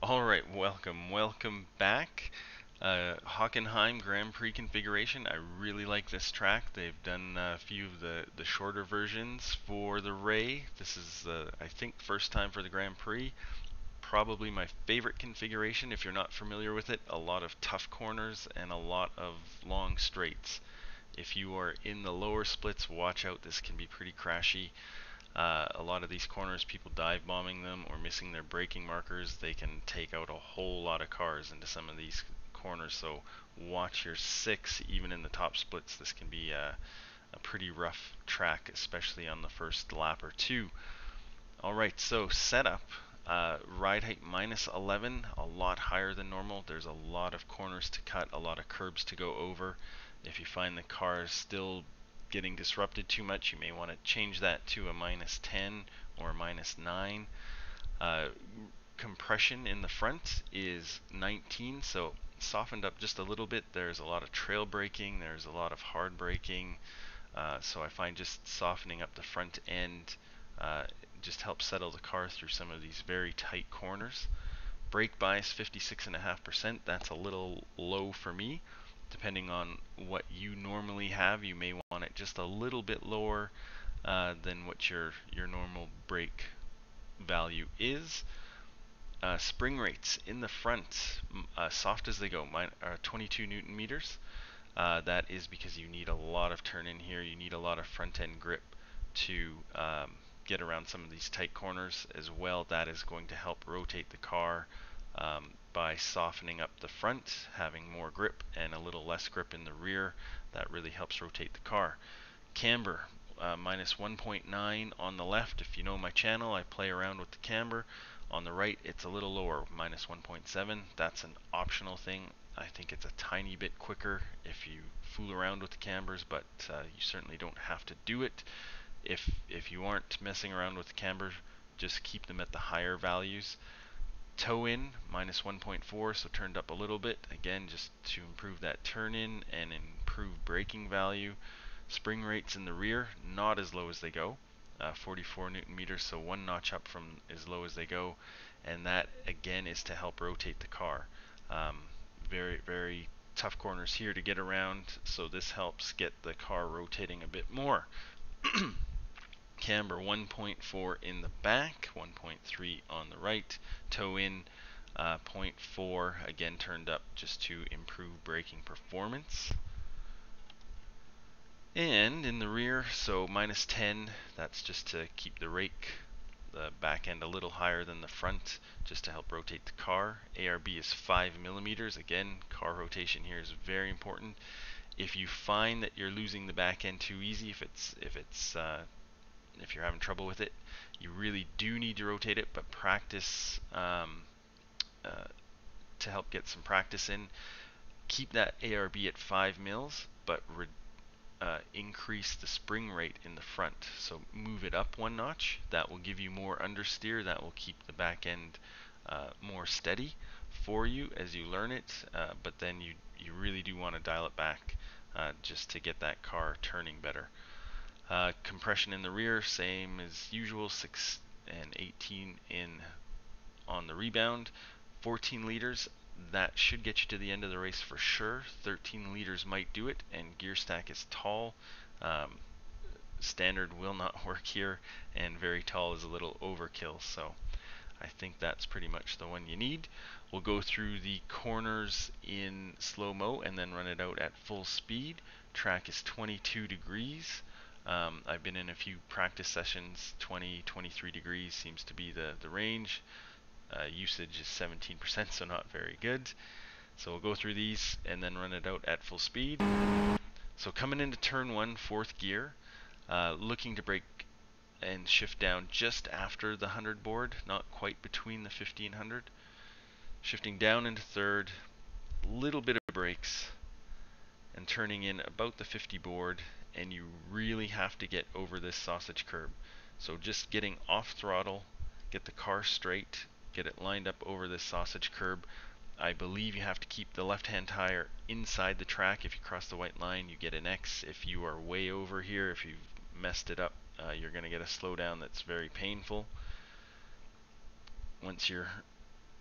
All right, welcome back. Hockenheim Grand Prix configuration. I really like this track. They've done a few of the shorter versions for the Ray. This is, I think, first time for the Grand Prix. Probably my favorite configuration if you're not familiar with it. A lot of tough corners and a lot of long straights. If you are in the lower splits, watch out. This can be pretty crashy. A lot of these corners, people dive bombing them or missing their braking markers, they can take out a whole lot of cars into some of these corners. So watch your six, even in the top splits. This can be a pretty rough track, especially on the first lap or two. Alright, so setup. Ride height minus 11, a lot higher than normal. There's a lot of corners to cut, a lot of curbs to go over. If you find the car is still getting disrupted too much, you may want to change that to a minus 10 or a minus 9. Uh, Compression in the front is 19, so softened up just a little bit. There's a lot of trail braking, there's a lot of hard braking, so I find just softening up the front end uh, just helps settle the car through some of these very tight corners. Brake bias 56.5%, that's a little low for me. Depending on what you normally have, you may want it just a little bit lower than what your normal brake value is. Spring rates in the front, soft as they go, 22 Newton meters. That is because you need a lot of turn in here. You need a lot of front end grip to get around some of these tight corners as well. That is going to help rotate the car by softening up the front, having more grip and a little less grip in the rear. That really helps rotate the car. Camber, minus 1.9 on the left. If you know my channel, I play around with the camber. On the right, it's a little lower, minus 1.7. That's an optional thing. I think it's a tiny bit quicker if you fool around with the cambers, but you certainly don't have to do it. If you aren't messing around with the camber, just keep them at the higher values. Toe in, minus 1.4, so turned up a little bit. Again, just to improve that turn in and improve braking value. Spring rates in the rear, not as low as they go. 44 Newton meters, so one notch up from as low as they go. And that, again, is to help rotate the car. Very tough corners here to get around, so this helps get the car rotating a bit more. Camber 1.4 in the back, 1.3 on the right. Toe in, 0.4, again turned up just to improve braking performance. And in the rear, so minus 10, that's just to keep the back end a little higher than the front, just to help rotate the car. ARB is 5 millimeters. Again, car rotation here is very important. If you find that you're losing the back end too easy, if you're having trouble with it, you really do need to rotate it, but practice to help get some practice in. Keep that ARB at 5 mils, but increase the spring rate in the front. So move it up one notch. That will give you more understeer. That will keep the back end more steady for you as you learn it. But then you really do want to dial it back just to get that car turning better. Compression in the rear, same as usual, 6 and 18 in on the rebound. 14 liters, that should get you to the end of the race for sure. 13 liters might do it, and gear stack is tall. Standard will not work here, and very tall is a little overkill, so I think that's pretty much the one you need. We'll go through the corners in slow-mo and then run it out at full speed. Track is 22 degrees. I've been in a few practice sessions. 23 degrees seems to be the range. Usage is 17%, so not very good. So we'll go through these and then run it out at full speed. So coming into turn 1, fourth gear, looking to brake and shift down just after the 100 board, not quite between the 50 and 100. Shifting down into third, little bit of brakes, and turning in about the 50 board, and you really have to get over this sausage curb. So just getting off throttle, get the car straight, get it lined up over this sausage curb. I believe you have to keep the left-hand tire inside the track. If you cross the white line, you get an X. If you are way over here, if you've messed it up, you're going to get a slowdown that's very painful. Once you're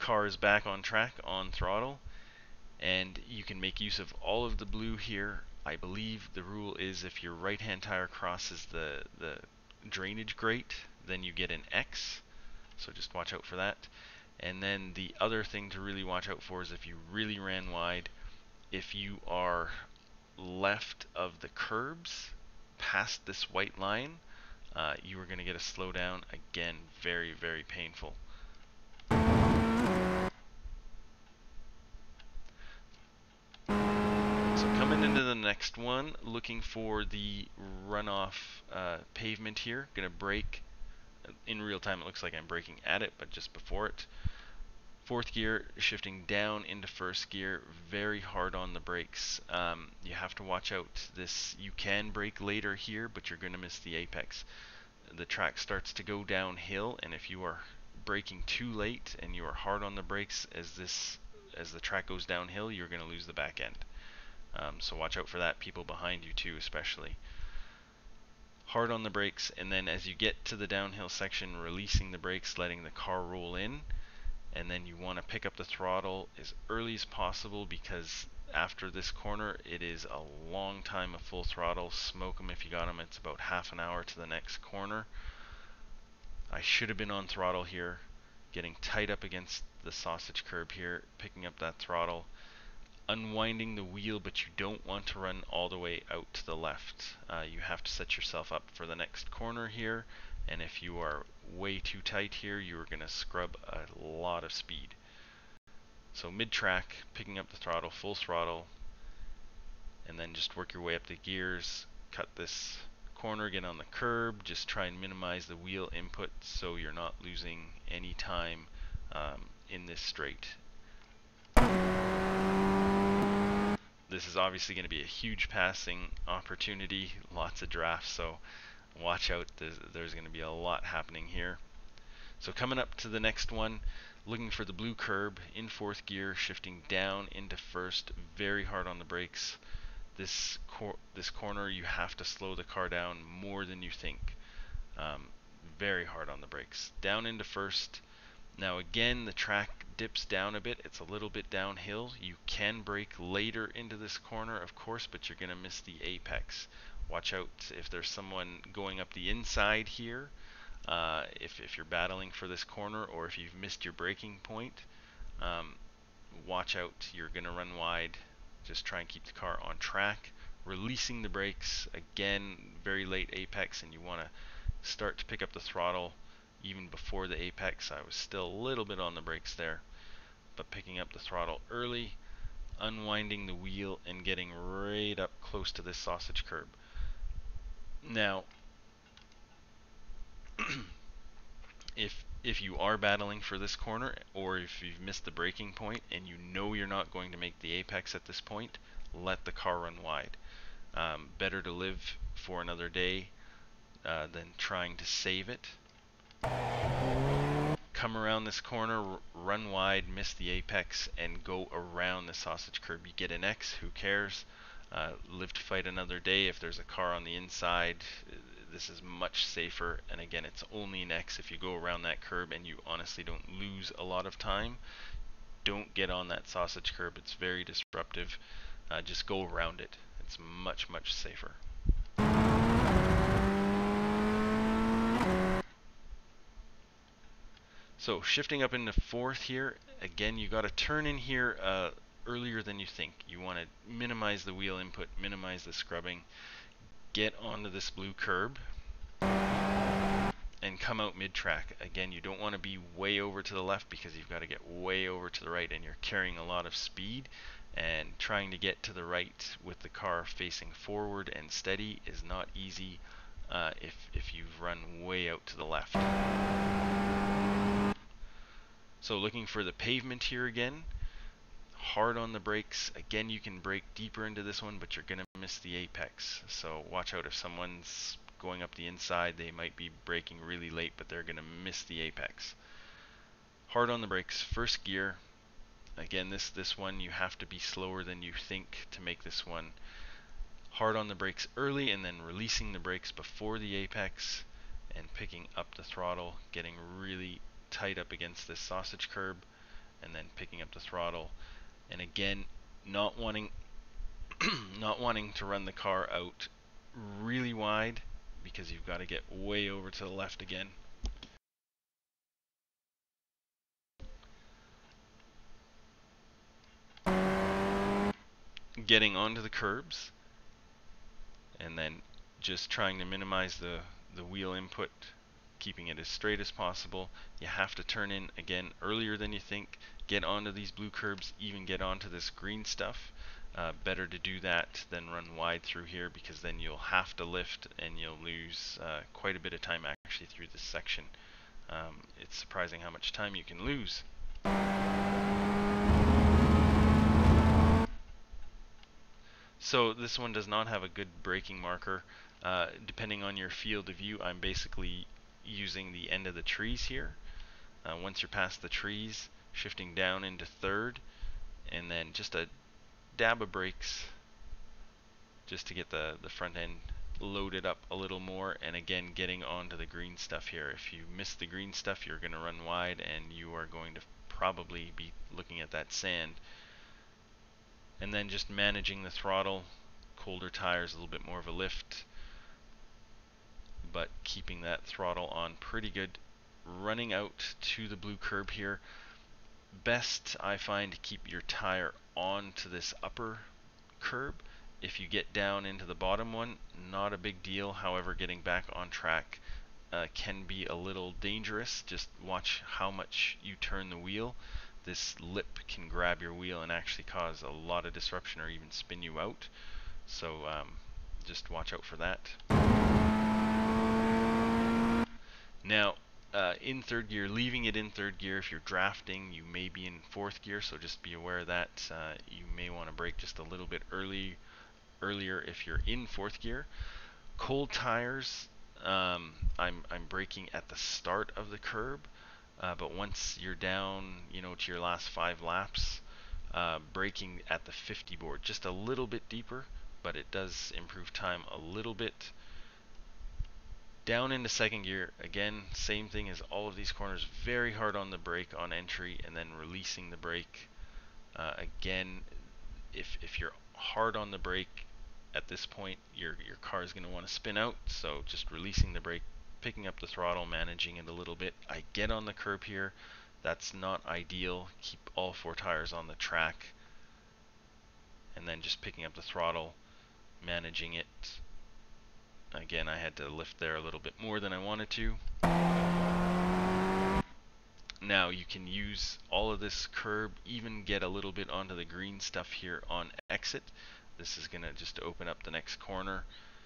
car is back on track, on throttle, and you can make use of all of the blue here. I believe the rule is if your right hand tire crosses the drainage grate, then you get an X, so just watch out for that. And then the other thing to really watch out for is if you really ran wide, if you are left of the curbs past this white line, you are going to get a slowdown. Again, very, very painful. So coming into the next one, looking for the runoff pavement here. Going to brake. In real time, it looks like I'm braking at it, but just before it. Fourth gear, shifting down into first gear, very hard on the brakes. You have to watch out this. You can brake later here, but you're going to miss the apex. The track starts to go downhill, and if you are braking too late and you are hard on the brakes as the track goes downhill, you're going to lose the back end. So watch out for that, people behind you too especially. Hard on the brakes, and then as you get to the downhill section, releasing the brakes, letting the car roll in, and then you want to pick up the throttle as early as possible, because after this corner it is a long time of full throttle. Smoke them if you got them. It's about half an hour to the next corner. I should have been on throttle here, getting tight up against the sausage curb here, picking up that throttle, unwinding the wheel, but you don't want to run all the way out to the left. You have to set yourself up for the next corner here, and if you are way too tight here, you're going to scrub a lot of speed. So mid-track, picking up the throttle, full throttle, and then just work your way up the gears, cut this corner, get on the curb, just try and minimize the wheel input so you're not losing any time in this straight. This is obviously going to be a huge passing opportunity, lots of drafts, so watch out. There's going to be a lot happening here. So coming up to the next one, looking for the blue curb in fourth gear, shifting down into first, very hard on the brakes. This corner, you have to slow the car down more than you think. Very hard on the brakes. Down into first. Now again, the track dips down a bit. It's a little bit downhill. You can brake later into this corner, of course, but you're going to miss the apex. Watch out if there's someone going up the inside here. If you're battling for this corner, or if you've missed your braking point, watch out. You're going to run wide. Just try and keep the car on track. Releasing the brakes, again, very late apex, and you want to start to pick up the throttle even before the apex. I was still a little bit on the brakes there, but picking up the throttle early, unwinding the wheel, and getting right up close to this sausage curb. Now, if you are battling for this corner, or if you've missed the braking point and you know you're not going to make the apex at this point, let the car run wide. Better to live for another day than trying to save it. Come around this corner, run wide, miss the apex, and go around the sausage curb. You get an X, who cares? Live to fight another day. If there's a car on the inside, this is much safer, and again, it's only an X if you go around that curb and you honestly don't lose a lot of time. Don't get on that sausage curb. It's very disruptive. Just go around it. It's much, much safer. So shifting up into fourth here, again, you got to turn in here earlier than you think. You want to minimize the wheel input, minimize the scrubbing, get onto this blue curb, and come out mid-track. Again, you don't want to be way over to the left because you've got to get way over to the right, and you're carrying a lot of speed, and trying to get to the right with the car facing forward and steady is not easy if you've run way out to the left. So looking for the pavement here again, hard on the brakes. Again, you can brake deeper into this one, but you're going to miss the apex. So watch out if someone's going up the inside, they might be braking really late, but they're going to miss the apex. Hard on the brakes, first gear. Again, this one you have to be slower than you think to make this one. Hard on the brakes early, and then releasing the brakes before the apex, and picking up the throttle, getting really tight up against this sausage curb, and then picking up the throttle. And again, not wanting not wanting to run the car out really wide, because you've got to get way over to the left again. Getting onto the curbs, and then just trying to minimize the wheel input, keeping it as straight as possible. You have to turn in again earlier than you think, get onto these blue curbs, even get onto this green stuff. Better to do that than run wide through here, because then you'll have to lift and you'll lose quite a bit of time actually through this section. It's surprising how much time you can lose. So this one does not have a good braking marker. Depending on your field of view, I'm basically using the end of the trees here. Once you're past the trees, shifting down into third, and then just a dab of brakes just to get the front end loaded up a little more, and again getting onto the green stuff here. If you miss the green stuff, you're going to run wide and you are going to probably be looking at that sand. And then just managing the throttle, colder tires, a little bit more of a lift, but keeping that throttle on pretty good. Running out to the blue curb here, best I find to keep your tire on to this upper curb. If you get down into the bottom one, not a big deal. However, getting back on track can be a little dangerous. Just watch how much you turn the wheel. This lip can grab your wheel and actually cause a lot of disruption or even spin you out. So just watch out for that. Now, in third gear, leaving it in third gear, if you're drafting, you may be in fourth gear, so just be aware of that. You may want to brake just a little bit earlier if you're in fourth gear. Cold tires, I'm braking at the start of the curb, but once you're down, to your last 5 laps, braking at the 50 board, just a little bit deeper, but it does improve time a little bit. Down into second gear, again, same thing as all of these corners, very hard on the brake on entry, and then releasing the brake. Again, if you're hard on the brake at this point, your car is going to want to spin out, so just releasing the brake, picking up the throttle, managing it a little bit. I get on the curb here, that's not ideal. Keep all 4 tires on the track, and then just picking up the throttle, managing it. Again, I had to lift there a little bit more than I wanted to. Now you can use all of this curb, even get a little bit onto the green stuff here on exit. This is going to just open up the next corner.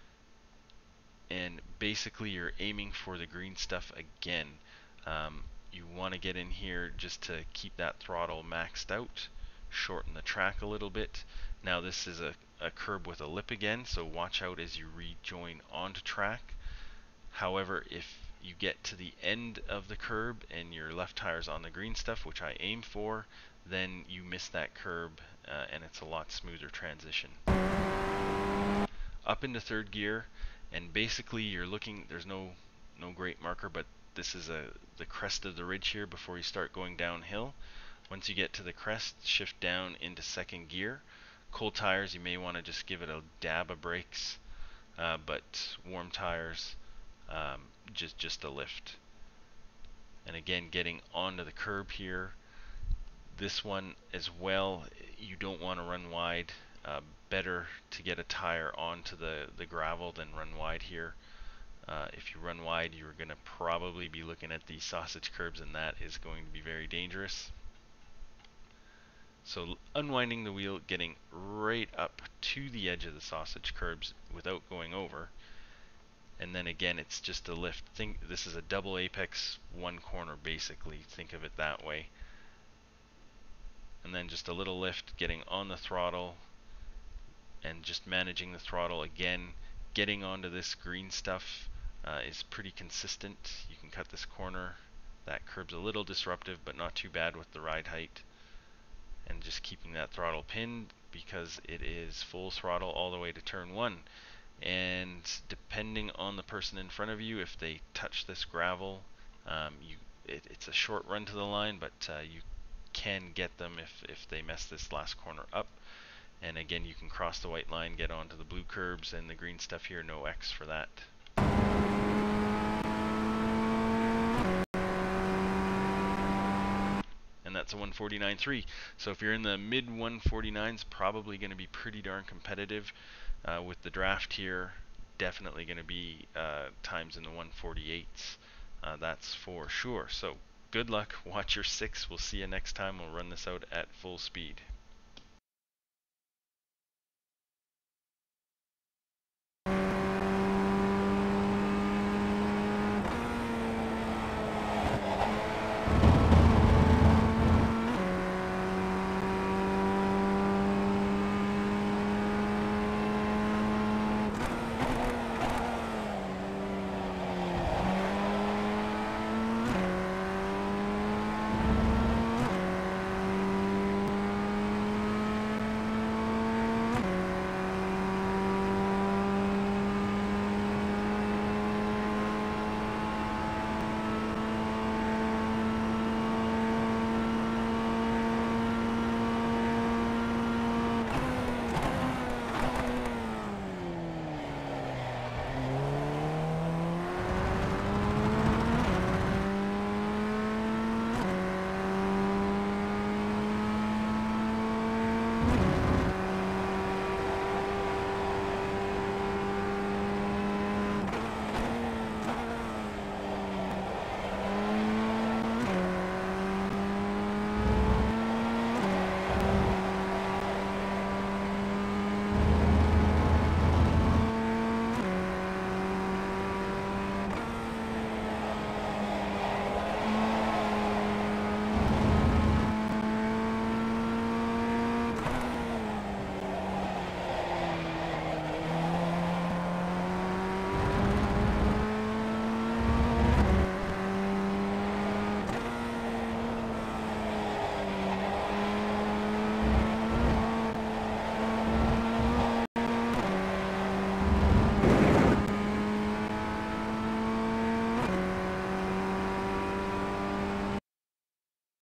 And basically you're aiming for the green stuff again. You want to get in here just to keep that throttle maxed out, shorten the track a little bit. Now this is a curb with a lip again, so watch out as you rejoin onto track. However, if you get to the end of the curb and your left tire's on the green stuff, which I aim for, then you miss that curb and it's a lot smoother transition. Up into third gear, and basically you're looking, there's no great marker, but this is the crest of the ridge here before you start going downhill. Once you get to the crest, shift down into second gear. Cold tires, you may want to just give it a dab of brakes, but warm tires, just a lift. And again, getting onto the curb here. This one as well, you don't want to run wide. Better to get a tire onto the gravel than run wide here. If you run wide, you're going to probably be looking at these sausage curbs, and that is going to be very dangerous. So unwinding the wheel, getting right up to the edge of the sausage curbs without going over. And then again, it's just a lift. Think this is a double apex, one corner basically. Think of it that way. And then just a little lift, getting on the throttle and just managing the throttle again. Getting onto this green stuff is pretty consistent. You can cut this corner. That curb's a little disruptive, but not too bad with the ride height. And just keeping that throttle pinned because it is full throttle all the way to turn 1. And depending on the person in front of you, if they touch this gravel, it's a short run to the line, but you can get them if they mess this last corner up. And again, you can cross the white line, get onto the blue curbs and the green stuff here, no X for that. And that's a 149.3. So if you're in the mid 149s, probably going to be pretty darn competitive. With the draft here, definitely going to be times in the 148s. That's for sure. So good luck. Watch your 6. We'll see you next time. We'll run this out at full speed.